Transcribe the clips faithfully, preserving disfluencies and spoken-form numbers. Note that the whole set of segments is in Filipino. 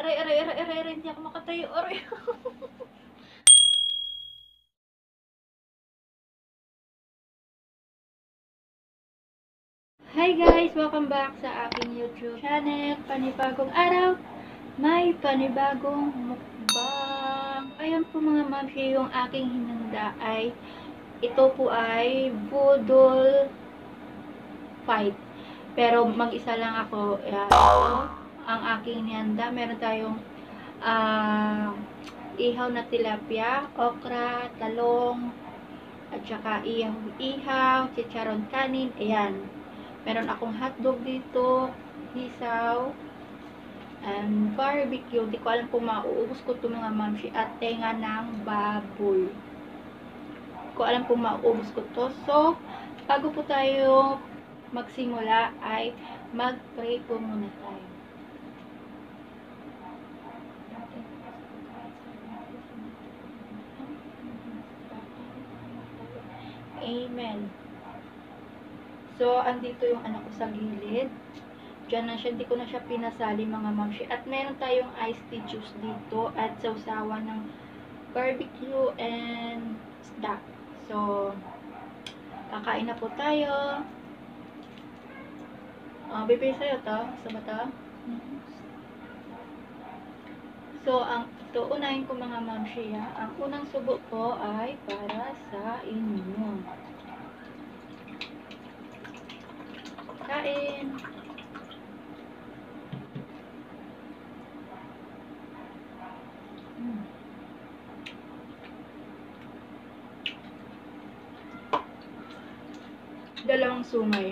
aray, aray, aray, aray, aray, hindi ako makatayo, aray. Hi guys! Welcome back sa aking YouTube channel. Panibagong araw, may panibagong mukbang. Ayan po mga mamsi, yung aking hinanda ay, ito po ay budol fight. Pero mag-isa lang ako. Ayan, ito ang aking hinanda. Meron tayong uh, ihaw na tilapia, okra, talong, at saka ihaw, chicharon kanin. Ayan. Meron akong hotdog dito, hisaw, and barbecue. Hindi ko alam kung mauubos ko ito mga mamsi. At tenga ng baboy. Hindi ko alam kung mauubos ko ito. So, bago po tayo magsimula ay mag-pray po muna tayo. Amen. So, andito yung anak ko sa gilid. Diyan na siya, hindi ko na siya pinasali mga mamsi. At meron tayong iced tea juice dito at sausawan ng barbecue and snack. So, kakain na po tayo. Uh, bibigay sa'yo to. Gusto ba to? So, ang ito, unahin ko mga mamsi ha. Ang unang subo ko ay para sa inyo. Kain! Hmm. Dalawang sungay.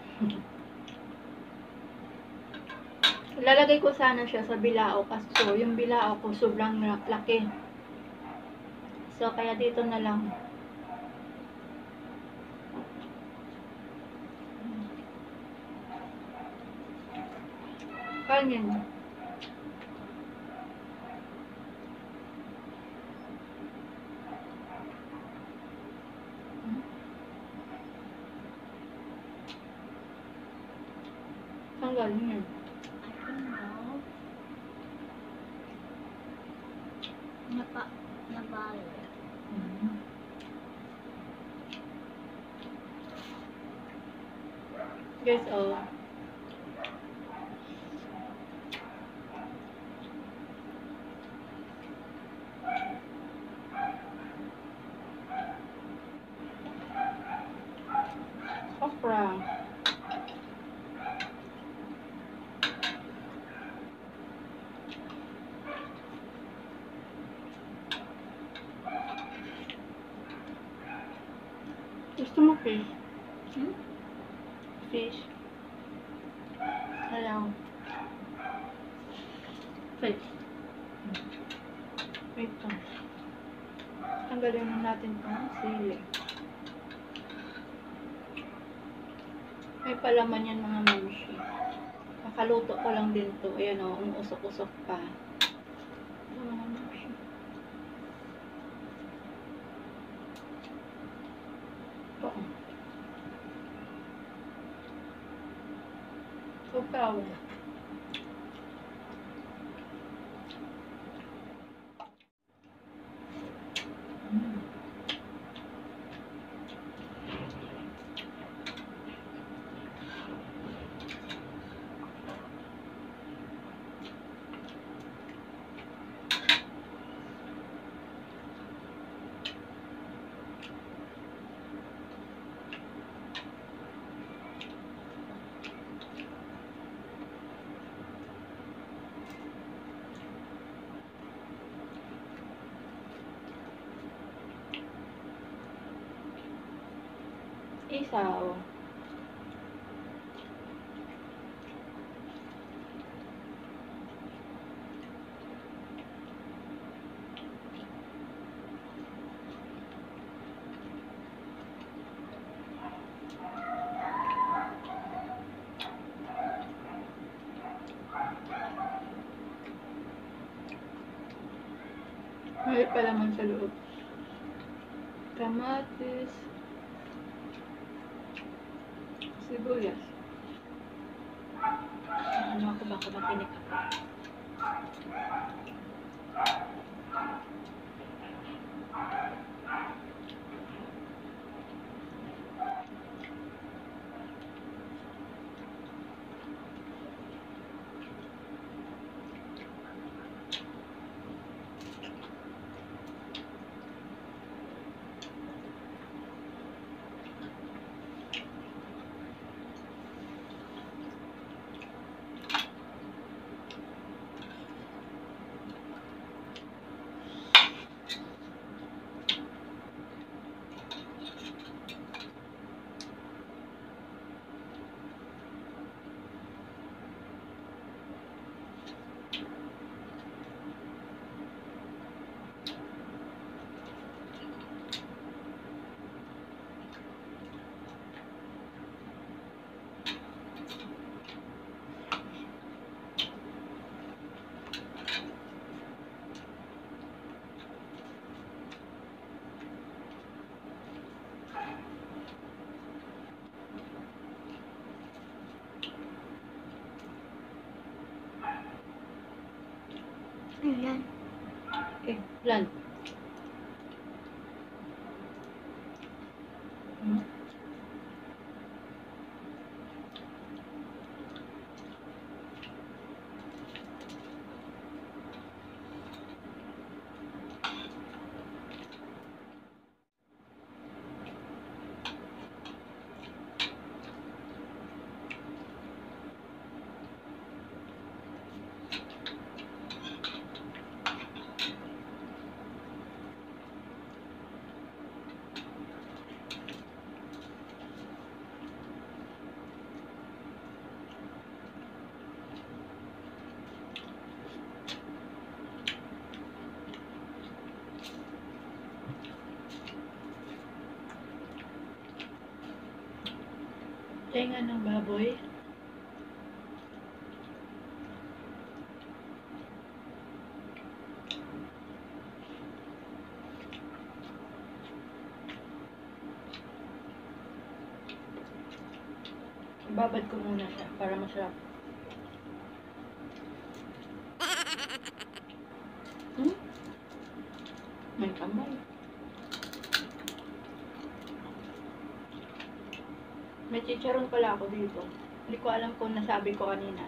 Lalagay ko sana siya sa bilao kasi yung bilao ko sobrang laki. So, kaya dito na lang. Kanin. Saan galing yan? Napa, nabalo. Mm-hmm. Guys, oh. Okra. Gusto mo fish? Hmm? Fish. Alam. Fish. Wait lang. Tanggalin na natin itong sili. May palaman yan mga mamsi. Kakaluto ko lang din to. Ayan o, umusok-usok pa. Ito mga mamsi. Ito. Sukaw. Isaw. May palaman sa loob. Kamatis. Sibuyas. Ano ako, baka makinig ako. Ayan. Eggplant. Hmm? Tenga ng baboy. Babad ko muna siya para masarap. Hmm? May kamay. May chicharon pala ako dito. Hindi ko alam kung nasabi ko kanina.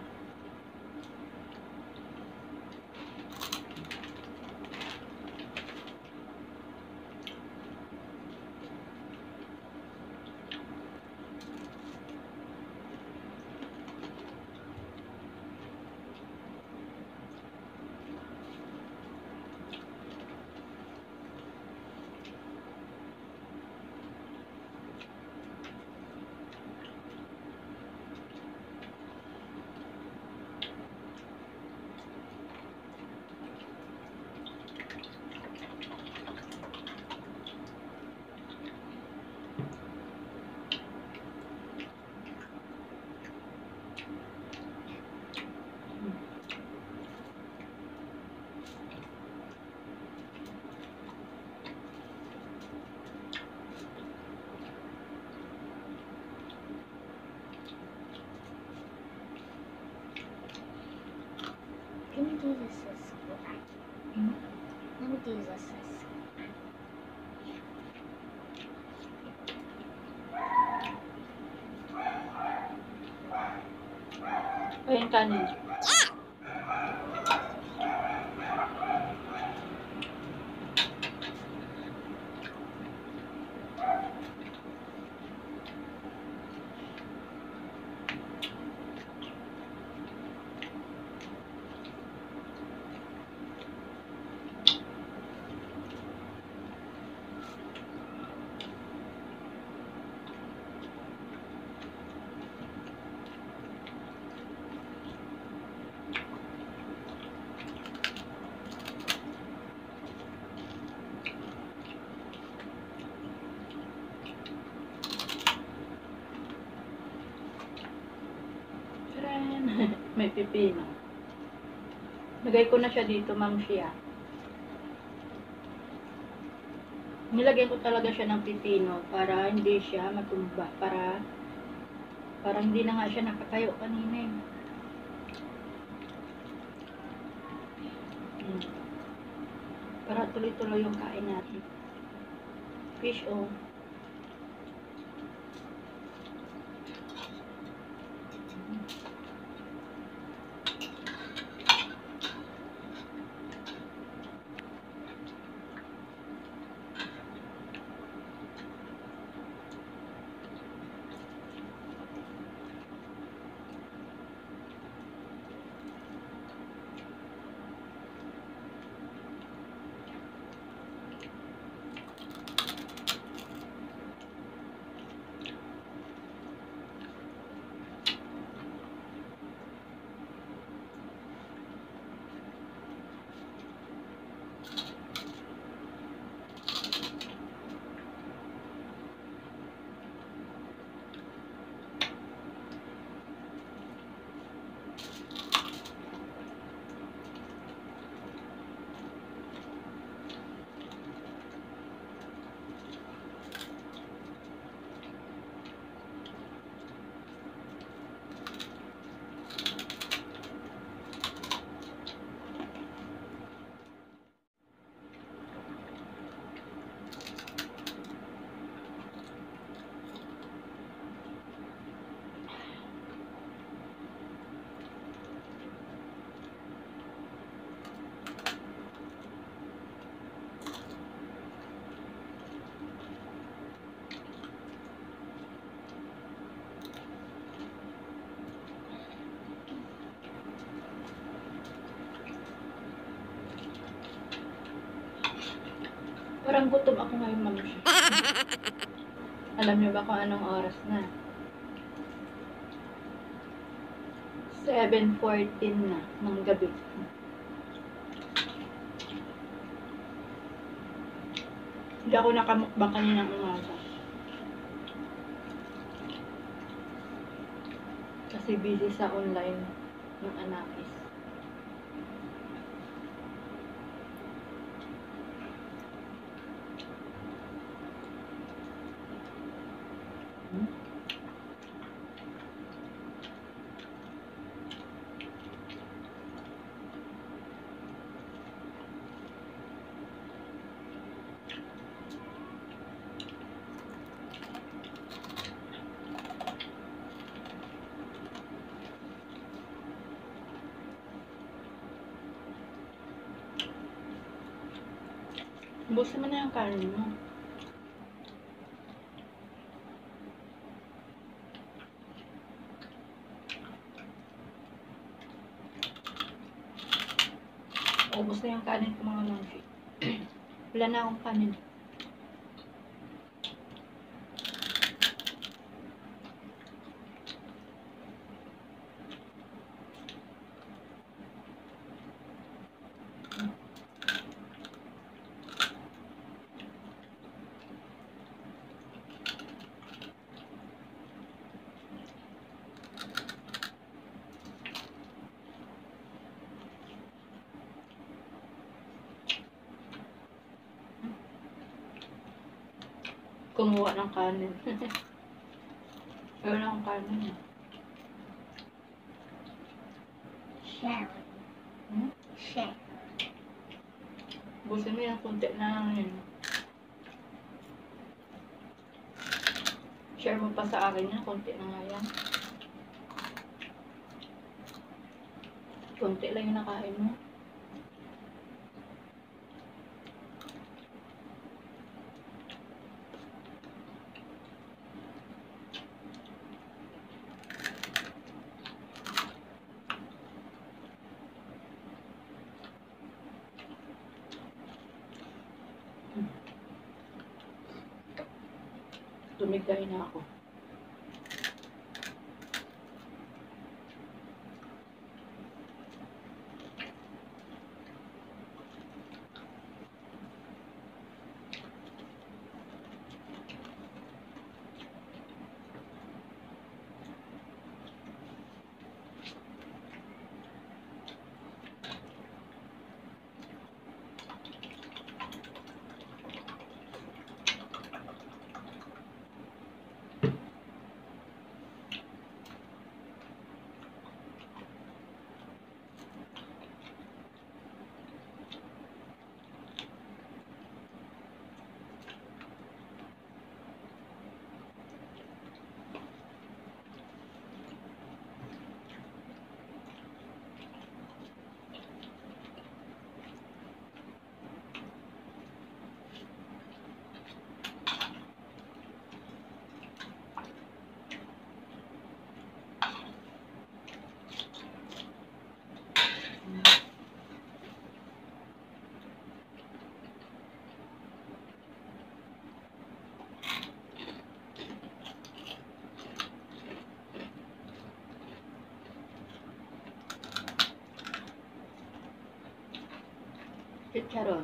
Let me do this as well. Hmm? Let me do this as Ayun kanin. Charan! May pipino. Lagay ko na siya dito, ma'am siya. Nilagyan ko talaga siya ng pipino para hindi siya matumba. Para parang hindi na nga siya nakatayo kanina eh. Hmm. Para tuloy-tuloy yung kain natin. Fish o. Parang gutom ako ngayon, ma'am. Alam niyo ba kung anong oras na? seven fourteen na ng gabi. Hindi ako nakamukbang kaninang umaga. Kasi busy sa online yung anakis. Hmm? Busin mo na yung kanin mo. Ubus na yung kanin ko, mga mangsi. Wala na akong kanin. Kumuha ng kanin. Wala akong kanin. Shell. Hmm? Shell. Busin mo yung kunti na lang yun. Share mo pa sa akin yan. Kunti na nga yan. Kunti lang yung nakain mo. Tumigay na ako. Chicharon.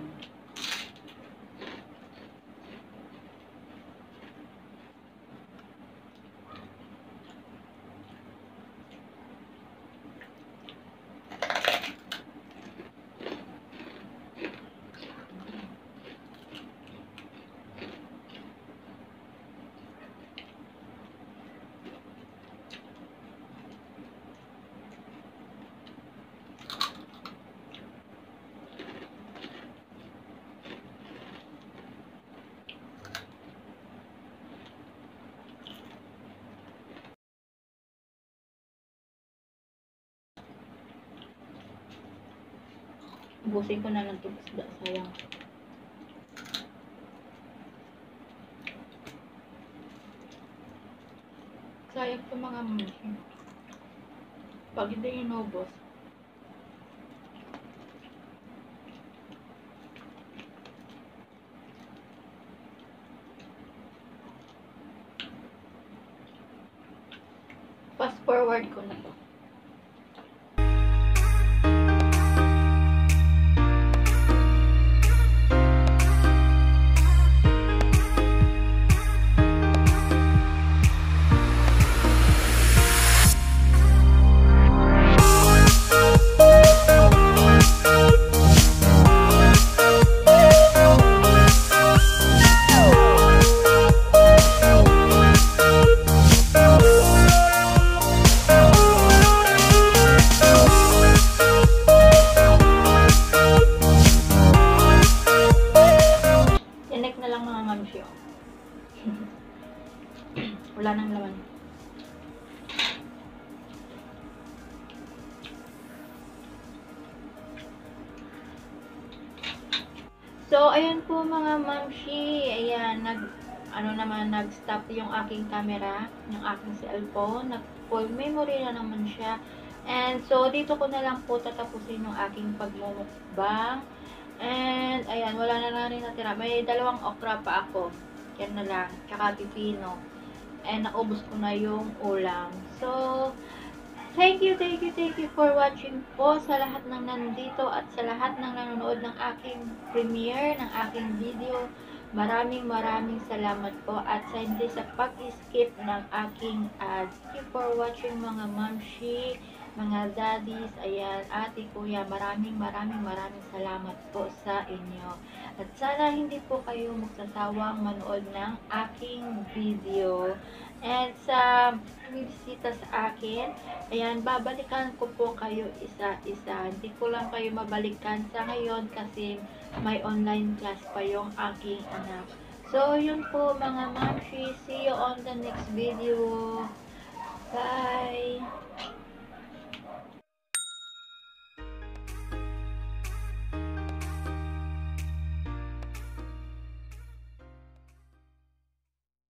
Ubusin ko na lang ito isda, sayang. Sayang ito, mga mami. Pag hindi inubos, fast forward ko na to. Tinik na lang mga mamsi. Oh. Wala nang laman. So, ayun po mga mamsi. Ayan, nag, ano naman, nag-stop yung aking camera, yung aking cellphone. Nag-full memory na naman siya. And so, dito ko na lang po tatapusin yung aking pagmumukbang. And, ayan, wala na na rin natira. May dalawang okra pa ako. Yan na lang. Tsaka pipino. And, naubos ko na yung ulam. So, thank you, thank you, thank you for watching po sa lahat ng nandito at sa lahat ng nanonood ng aking premiere, ng aking video. Maraming maraming salamat po at sa hindi sa pag-skip ng aking ads. Thank you for watching mga mamshi, mga daddies, ayan, ate, kuya, maraming maraming maraming salamat po sa inyo. At sana hindi po kayo magsasawang manood ng aking video. And sa bisita sa akin, ayan, babalikan ko po kayo isa-isa. Hindi ko lang kayo mabalikan sa ngayon kasi may online class pa yung aking anak. So, yun po mga mamshi. See you on the next video. Bye!